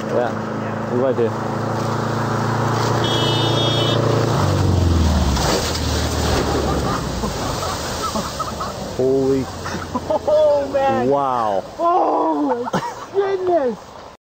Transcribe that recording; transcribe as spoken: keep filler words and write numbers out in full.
Ja, hoe weit hier? Holy. Oh man! Wow! Oh my goodness!